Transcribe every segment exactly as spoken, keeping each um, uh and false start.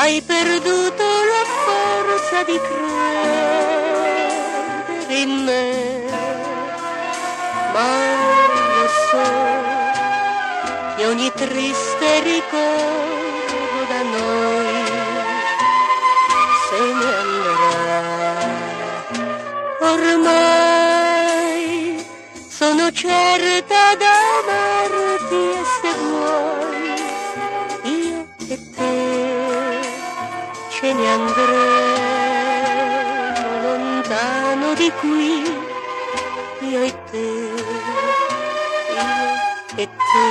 hai perduto la forza di credere in me, ma io so che ogni triste ricordo da noi se ne andrà. Ormai sono certa d'amarti e se vuoi io e te ce ne andremo lontano di qui, io e te, io e te.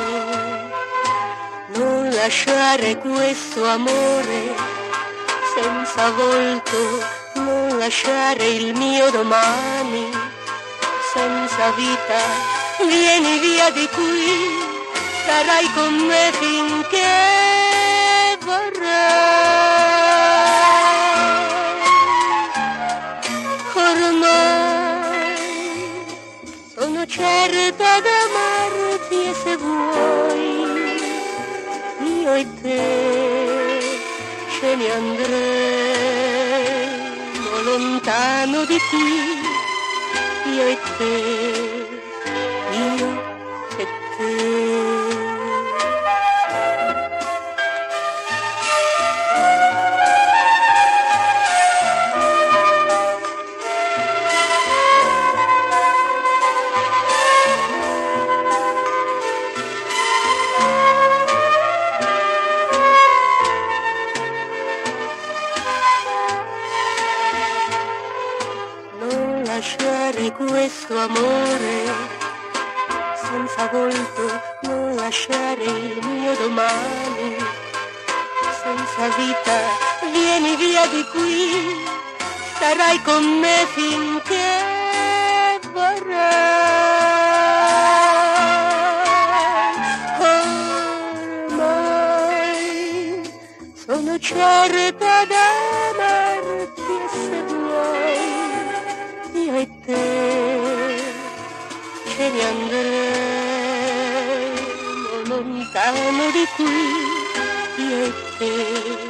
Non lasciare questo amore senza volto, non lasciare il mio domani senza vita, vieni via di qui, sarai con me finché vorrai. Ormai sono certa d'amarti e se vuoi io e te ce ne andremo lontano di qui, io e te, io e te. Lasciare questo amore senza volto, non lasciare il mio domani senza vita, vieni via di qui, sarai con me finché vorrai. Ormai sono certa d'amarti e se vuoi io e te ce ne andremo lontano di qui, io e te.